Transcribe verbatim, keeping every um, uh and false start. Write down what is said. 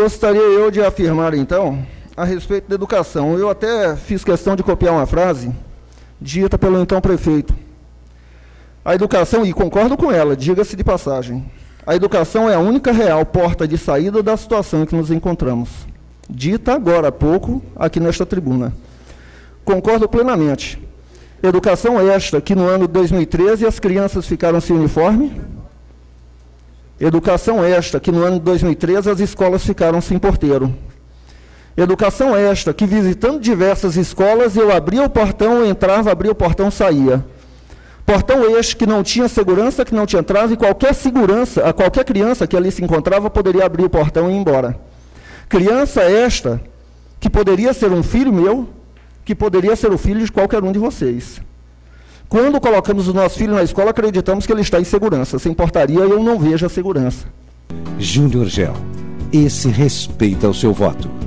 Gostaria eu de afirmar, então, a respeito da educação. Eu até fiz questão de copiar uma frase dita pelo então prefeito. A educação, e concordo com ela, diga-se de passagem, a educação é a única real porta de saída da situação em que nos encontramos. Dita agora há pouco, aqui nesta tribuna. Concordo plenamente. Educação esta que no ano de dois mil e treze as crianças ficaram sem uniforme. Educação esta que no ano de dois mil e treze as escolas ficaram sem porteiro. Educação esta que, visitando diversas escolas, eu abria o portão, entrava, abria o portão, saía. Portão este que não tinha segurança, que não tinha trave, e qualquer segurança, a qualquer criança que ali se encontrava poderia abrir o portão e ir embora. Criança esta que poderia ser um filho meu, que poderia ser o filho de qualquer um de vocês. Quando colocamos o nosso filho na escola, acreditamos que ele está em segurança. Sem portaria, eu não vejo a segurança. Júnior Gel, esse respeita o seu voto.